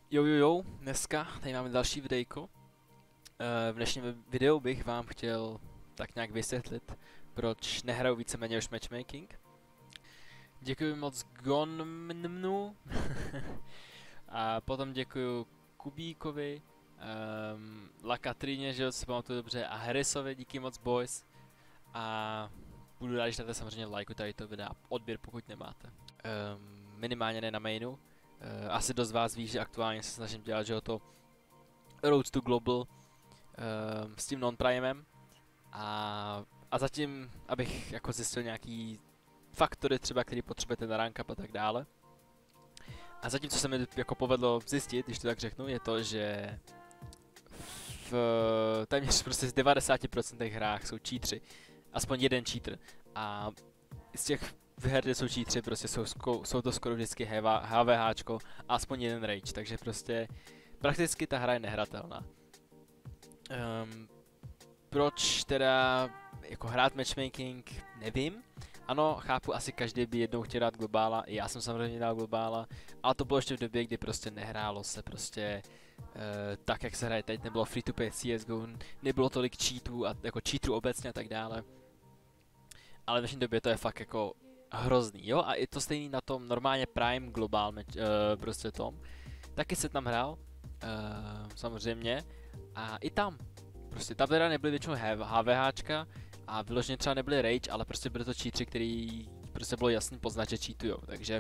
Jo, dneska tady máme další videjko. V dnešním videu bych vám chtěl tak nějak vysvětlit, proč nehraju víceméně už matchmaking. Děkuji moc Gonmnu a potom děkuji Kubíkovi, La Katrině, že si pamatuju dobře, a Harrisovi, díky moc boys. A budu rád, když dáte samozřejmě like tady to videa, odběr pokud nemáte. Minimálně ne na mainu. Asi dost z vás ví, že aktuálně se snažím dělat, že to Road to Global s tím non-primem a zatím, abych jako zjistil nějaký faktory třeba, který potřebujete na rank up a tak dále. A zatím, co se mi jako povedlo zjistit, když to tak řeknu, je to, že v téměř prostě z 90% hrách jsou cheatři. Aspoň jeden cheater. A z těch her, kde jsou cheatři, prostě jsou to skoro vždycky HVHčko a aspoň jeden rage, takže prostě prakticky ta hra je nehratelná. Proč teda jako hrát matchmaking, nevím. Ano, chápu, asi každý by jednou chtěl dát globála, i já jsem samozřejmě dal globála, ale to bylo ještě v době, kdy prostě nehrálo se prostě tak, jak se hraje teď, nebylo free to play CSGO, nebylo tolik cheatů a jako cheaterů obecně a tak dále. Ale v dnešní době to je fakt jako hrozný, jo, a i to stejný na tom normálně Prime Global prostě tom. Taky se tam hrál, samozřejmě, a i tam, prostě tam teda nebyly většinou HVHčka a vyloženě třeba nebyly rage, ale prostě byly to cheatři, který prostě bylo jasný poznat, že cheatujou, takže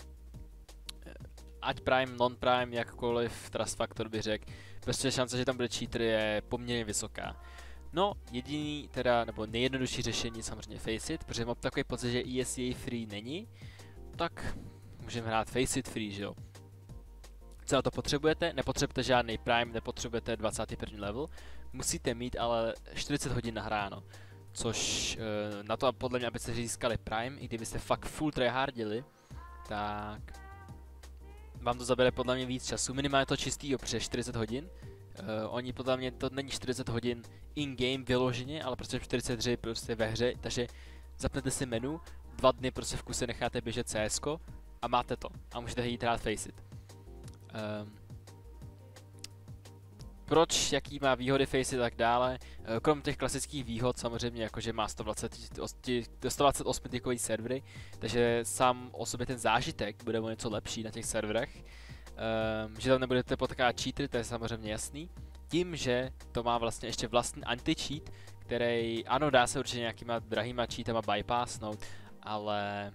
ať Prime, non-Prime, jakkoliv Trust Factor bych řekl, prostě šance, že tam bude cheater je poměrně vysoká. No, jediný teda, nebo nejjednodušší řešení samozřejmě Faceit, protože mám takový pocit, že ESEA free není, tak můžeme hrát Faceit free, že jo. Co na to potřebujete? Nepotřebujete žádný Prime, nepotřebujete 21. level, musíte mít ale 40 hodin nahráno, což na to podle mě, abyste získali Prime, i kdybyste fakt full tryhardili, tak vám to zabere podle mě víc času, minimálně to čistýho přes 40 hodin. Oni podle mě to není 40 hodin in-game vyloženě, ale prostě 43 prostě ve hře, takže zapnete si menu, 2 dny prostě v kuse necháte běžet CSko a máte to a můžete jít hrát Faceit. Proč, jaký má výhody Faceit a tak dále, krom těch klasických výhod samozřejmě, jakože má 128 tykový servery, takže sám o sobě ten zážitek bude o něco lepší na těch serverech. Že tam nebudete potkávat cheatery, to je samozřejmě jasný. Tím, že to má vlastně ještě vlastní anti-cheat, který, ano, dá se určitě nějakýma drahýma cheatama bypassnout, ale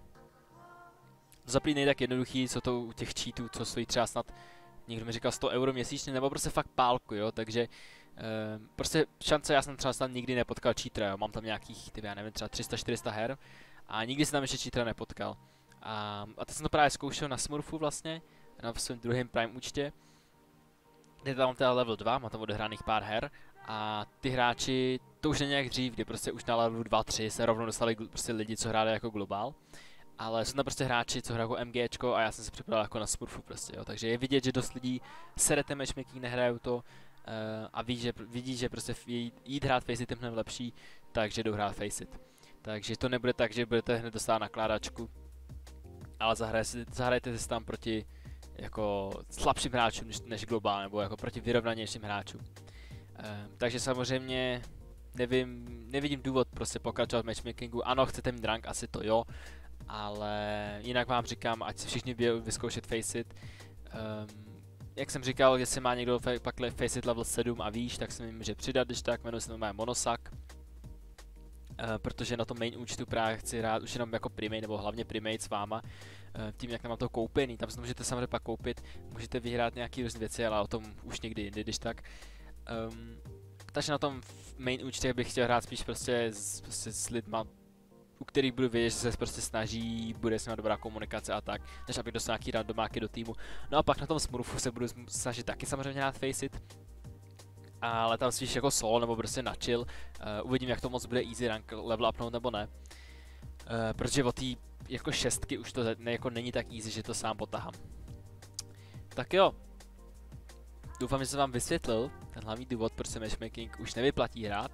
to za nejde tak jednoduchý, co to u těch cheatů, co stojí třeba snad, někdo mi říkal 100 euro měsíčně, nebo prostě fakt pálku, jo, takže prostě šance, já jsem třeba snad nikdy nepotkal cheatera, jo, mám tam nějakých, já nevím, třeba 300-400 her a nikdy jsem tam ještě cheatera nepotkal. A teď jsem to právě zkoušel na Smurfu vlastně, na svém druhém Prime účtě, kde tam mám teda level 2, mám tam odehraných pár her a ty hráči, to už není jak dřív, kdy prostě už na levelu 2-3 se rovnou dostali prostě lidi, co hráli jako globál, ale jsou tam prostě hráči, co hrají jako MGčko a já jsem se připravil jako na Smurfu prostě, jo, takže je vidět, že dost lidí serete matchmaking, nehrajou to a vidí, že prostě jít hrát Faceit je mnohem lepší, takže jdou hrát Faceit. Takže to nebude tak, že budete hned dostat nakládačku, ale zahrajete si tam proti jako slabším hráčům než globál, nebo jako proti vyrovnanějším hráčům. Takže samozřejmě nevidím důvod prostě pokračovat v matchmakingu. Ano, chcete mít rank, asi to jo, ale jinak vám říkám, ať si všichni vyzkoušet Faceit. Jak jsem říkal, jestli má někdo pak Faceit level 7 a výš, tak si může přidat, když tak, jmenuje se to Monosak. Protože na tom main účtu právě chci hrát už jenom jako primate, nebo hlavně primate s váma, tím jak mám to koupený, tam si to můžete samozřejmě pak koupit, můžete vyhrát nějaký různé věci, ale o tom už někdy jindy, když tak. Takže na tom main účtě bych chtěl hrát spíš prostě s lidma, u kterých budu vědět, že se prostě snaží, bude s nimi dobrá komunikace a tak, než abych dostal nějaký randomáky do týmu. No a pak na tom Smurfu se budu snažit taky samozřejmě hrát Faceit, ale tam spíš jako solo nebo prostě na chill. Uvidím, jak to moc bude easy rank level upnout nebo ne. Protože o té jako 6 už to jako není tak easy, že to sám potahám. Tak jo. Doufám, že jsem vám vysvětlil ten hlavní důvod, proč se matchmaking už nevyplatí hrát.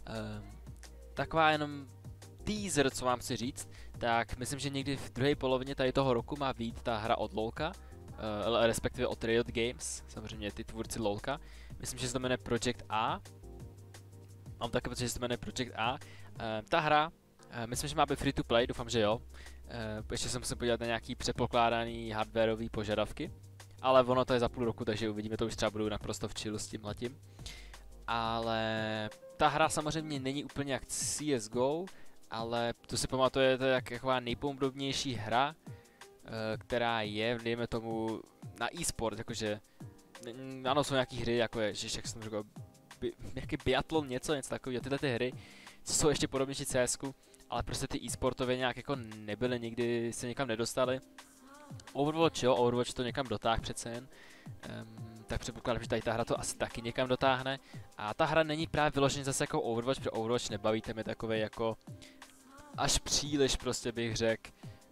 Taková jenom teaser, co vám chci říct, tak myslím, že někdy v druhé polovině tady toho roku má vyjít ta hra od LoLka. respektive od Riot Games, samozřejmě ty tvůrci LoLka. Myslím, že se to jmenuje Project A. Mám také pocit, že se to jmenuje Project A. Ta hra, myslím, že má být free to play, doufám, že jo. Ještě se musím podívat na nějaký předpokládaný hardwareový požadavky. Ale ono to je za půl roku, takže uvidíme, to už třeba budu naprosto v chillu s tímhletím. Ale ta hra samozřejmě není úplně jak CSGO, ale to si pamatuje, to je taková nejpodobnější hra, která je, dejme tomu, na e-sport, jakože, ano, jsou nějaký hry, jako je, že jak jsem řekl, nějaký biatlon, něco takového, tyhle ty hry, co jsou ještě podobnější CSku, ale prostě ty e-sportově nějak jako nebyly, nikdy se někam nedostali. Overwatch jo, Overwatch to někam dotáhl přece jen, tak předpokládám, že tady ta hra to asi taky někam dotáhne. A ta hra není právě vyloženě zase jako Overwatch, protože Overwatch nebavíte mi takovej jako až příliš prostě bych řekl,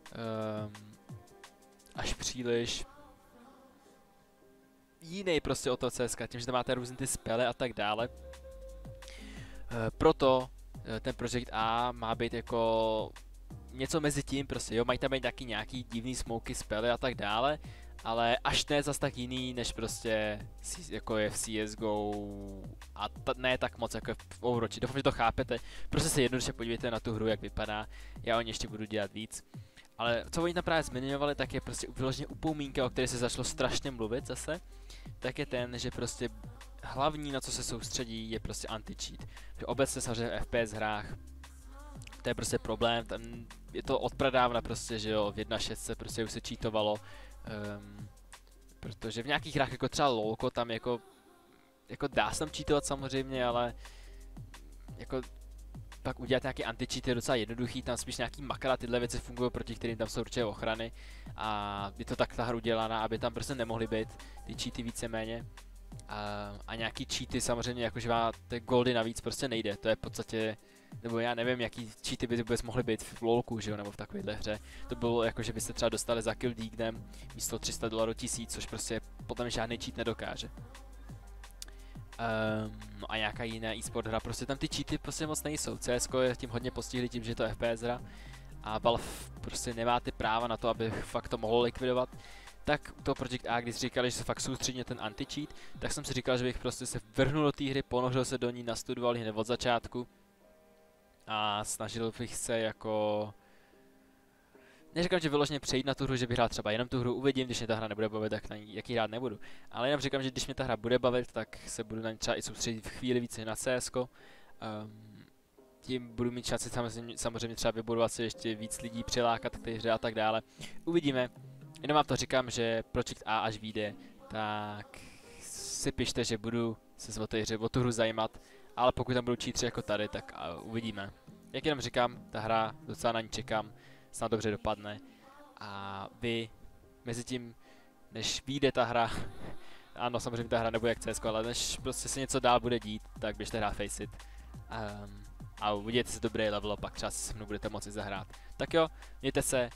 až příliš jiný prostě od toho CSK, tím, že tam máte různé ty spely a tak dále. Proto ten Project A má být jako něco mezi tím prostě, jo, mají tam být taky nějaký divný smoky, spely a tak dále, ale až ne zas tak jiný, než prostě jako je v CSGO a ne tak moc jako v Overwatchi. Doufám, že to chápete, prostě se jednoduše podívejte na tu hru, jak vypadá, já o ní ještě budu dělat víc. Ale co oni tam právě zmiňovali, tak je prostě vyloženě upomínka, o které se začalo strašně mluvit zase, tak je ten, že prostě hlavní, na co se soustředí, je prostě anti-cheat. Že obecně samozřejmě v FPS hrách to je prostě problém, tam je to od pradávna prostě, že jo, v 1.6 prostě už se cheatovalo, protože v nějakých hrách jako třeba LoLko tam jako dá se tam cheatovat samozřejmě, ale jako pak udělat nějaký anti-cheat je docela jednoduchý, tam spíš nějaký makra, tyhle věci fungují, proti kterým tam jsou určitě ochrany a je to tak ta hra udělaná, aby tam prostě nemohly být ty cheaty víceméně. A nějaký cheaty samozřejmě, jakože máte goldy navíc prostě nejde, to je v podstatě, nebo já nevím, jaký cheaty by vůbec mohly být v LoLku, že jo, nebo v takovéhle hře. To bylo jako, že byste třeba dostali za kill Deagnem místo $300 1000, což prostě potom žádný cheat nedokáže. No a nějaká jiná e-sport hra, prostě tam ty cheaty prostě moc nejsou. CS:GO je tím hodně postihli tím, že je to FPS hra a Valve prostě nemá ty práva na to, aby fakt to mohlo likvidovat. Tak u toho Project A, když říkali, že se fakt soustředí na ten anti-cheat, tak jsem si říkal, že bych prostě se vrhnul do té hry, ponořil se do ní, nastudoval ji hned od začátku a snažil bych se jako... Neříkám, že vyloženě přejít na tu hru, že bych hrál třeba jenom tu hru, uvidím, když mě ta hra nebude bavit, tak na ní jaký hrát nebudu. Ale jenom říkám, že když mě ta hra bude bavit, tak se budu na ní třeba i soustředit v chvíli více na CSko. Tím budu mít šanci samozřejmě třeba vybudovat si ještě víc lidí, přilákat k té hře a tak dále. Uvidíme. Jenom vám to říkám, že Project A až vyjde, tak si pište, že budu se o tu hru zajímat, ale pokud tam budou cheatři jako tady, tak uvidíme. Jak jenom říkám, ta hra, docela na ní čekám, snad dobře dopadne a vy, mezi tím, než vyjde ta hra, ano, samozřejmě ta hra nebude jak CS:GO, ale než prostě se něco dál bude dít, tak běžte hrát Faceit a uvidíte si dobrý level, pak třeba si se mnou budete moci zahrát. Tak jo, mějte se,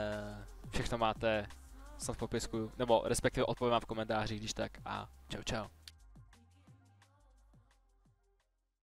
všechno máte snad v popisku, nebo respektive odpovím vám v komentářích, když tak a čau čau.